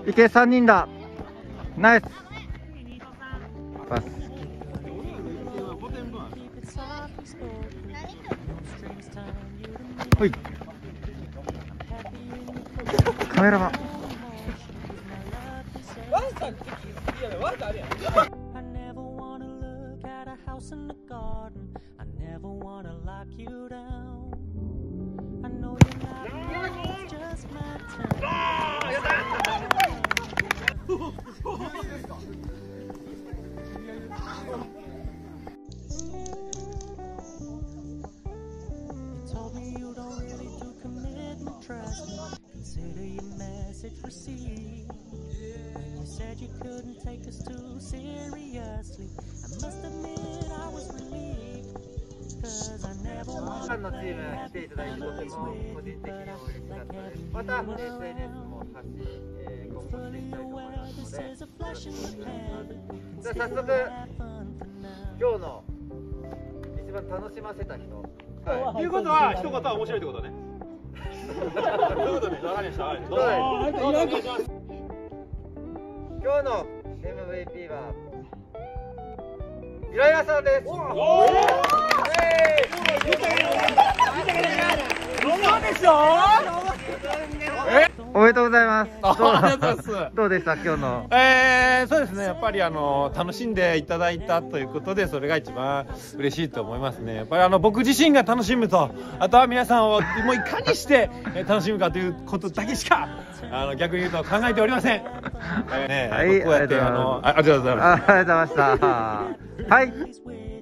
いけ、3人だ。ナイスパス。ほい、カメラマン。 Consider your message received. When you said you couldn't take us too seriously, I must admit I was relieved. Cause I never wanted のチーム来ていただいてとても個人的にも嬉しかったです。また SNS も発信、今後していきたいと思いますので、よろしくお願いします。じゃあ早速今日の一番楽しませた人。 はい。いうことは一言は面白いってことね。そういうことね。わかりました。はい。どうぞ。お願いします。 今日の MVP は平岩さんです。おめでとうございます。どうでした今日の？ そうですね。やっぱり楽しんでいただいたということで、それが一番嬉しいと思いますね。やっぱり僕自身が楽しむと、あとは皆さんをもういかにして楽しむかということだけしか逆に言うと考えておりません。はい、 ありがとうございます。ありがとうございました。はい。